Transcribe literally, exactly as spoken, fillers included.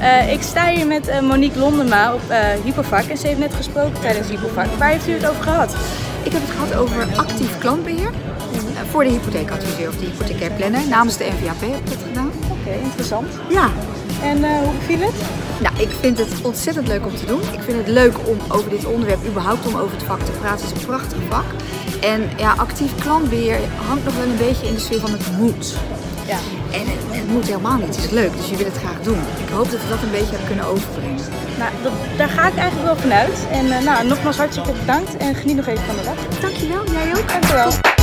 Uh, ik sta hier met uh, Monique Londema op uh, Hypovac en ze heeft net gesproken tijdens Hypovac. Waar heeft u het over gehad? Ik heb het gehad over actief klantbeheer uh, voor de hypotheekadviseur of de hypothecair planner. Namens de N V A P heb ik dat gedaan. Oké, okay, interessant. Ja. En uh, hoe beviel het? Nou, ik vind het ontzettend leuk om te doen. Ik vind het leuk om over dit onderwerp, überhaupt om over het vak te praten. Het is een prachtig vak. En ja, actief klantbeheer hangt nog wel een beetje in de sfeer van het moet. Ja. En het, het moet helemaal niet, het is leuk, dus je wil het graag doen. Ik hoop dat we dat een beetje hebben kunnen overbrengen. Nou, dat, daar ga ik eigenlijk wel vanuit. En uh, nou, nogmaals hartstikke bedankt en geniet nog even van de dag. Dankjewel, jij ook. Dankjewel.